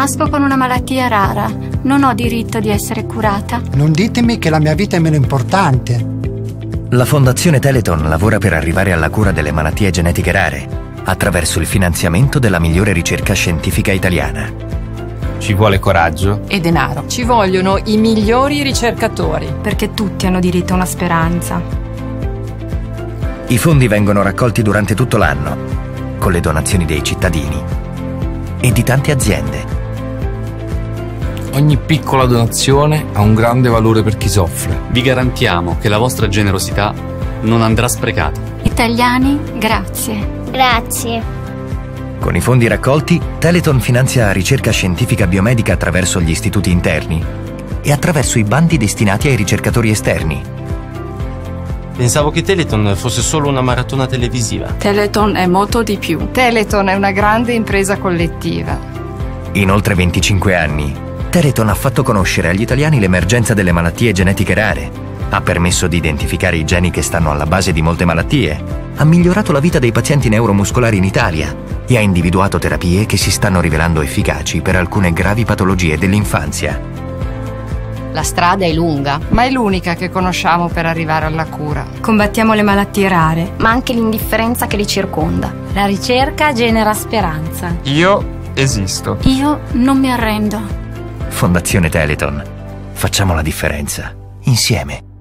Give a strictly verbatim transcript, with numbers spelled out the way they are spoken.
Nasco con una malattia rara. Non ho diritto di essere curata. Non ditemi che la mia vita è meno importante. La Fondazione Telethon lavora per arrivare alla cura delle malattie genetiche rare attraverso il finanziamento della migliore ricerca scientifica italiana. Ci vuole coraggio e denaro. Ci vogliono i migliori ricercatori. Perché tutti hanno diritto a una speranza. I fondi vengono raccolti durante tutto l'anno, con le donazioni dei cittadini e di tante aziende. Ogni piccola donazione ha un grande valore per chi soffre. Vi garantiamo che la vostra generosità non andrà sprecata. Italiani, grazie. Grazie. Con i fondi raccolti, Telethon finanzia ricerca scientifica biomedica attraverso gli istituti interni e attraverso i bandi destinati ai ricercatori esterni. Pensavo che Telethon fosse solo una maratona televisiva. Telethon è molto di più. Telethon è una grande impresa collettiva. In oltre venticinque anni, Telethon ha fatto conoscere agli italiani l'emergenza delle malattie genetiche rare, ha permesso di identificare i geni che stanno alla base di molte malattie, ha migliorato la vita dei pazienti neuromuscolari in Italia e ha individuato terapie che si stanno rivelando efficaci per alcune gravi patologie dell'infanzia. La strada è lunga, ma è l'unica che conosciamo per arrivare alla cura. Combattiamo le malattie rare, ma anche l'indifferenza che li circonda. La ricerca genera speranza. Io esisto. Io non mi arrendo. Fondazione Telethon. Facciamo la differenza. Insieme.